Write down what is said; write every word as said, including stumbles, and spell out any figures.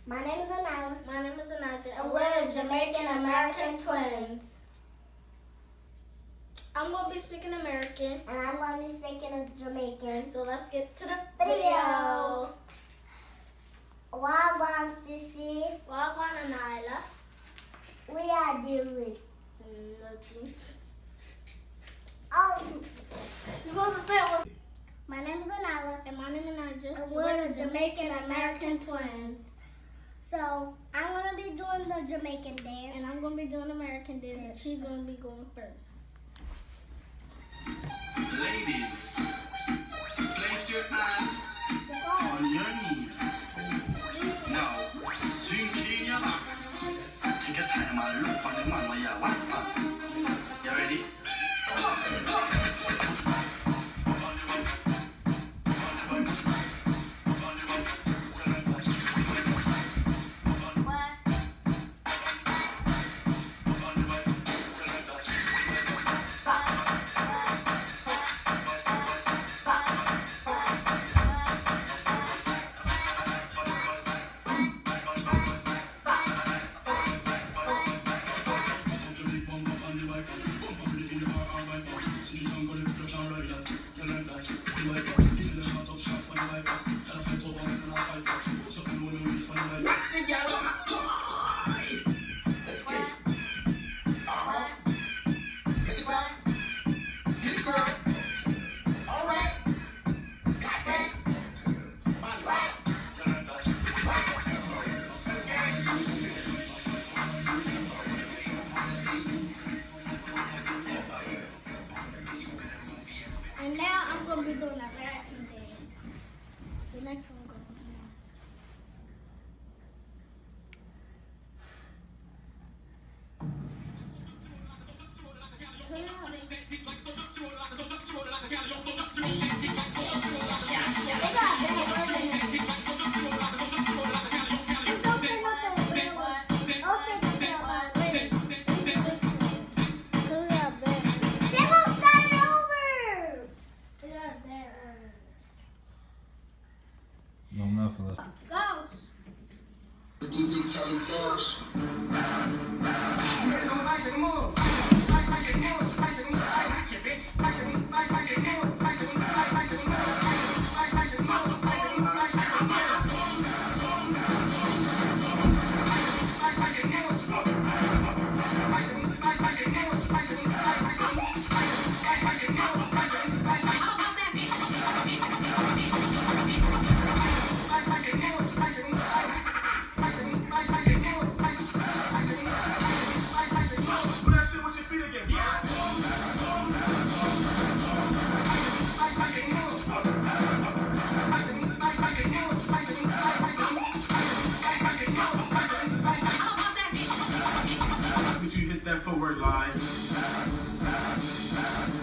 My name is Anila. My name is Anaja. And we're the Jamaican American twins. I'm going to be speaking American. And I'm going to be speaking Jamaican. So let's get to the Video. video. Wagwan Sissy. Wagwan Anila. We are doing Nothing. Oh, You supposed to say it was. my name is Anila. And my name is Anaja. And we're the Jamaican American twins. So I'm going to be doing the Jamaican dance. And I'm going to be doing American dance. And she's going to be going first. Ladies, place your hands on your knees. Now, swing clean your back. Take your time and look on the man where you want. You ready? And now I'm going to be doing American dance. The next one going to be. Turn it on. They got that word in it. No, enough of this. Go. D J Charlie Josh. You hit that footwork line.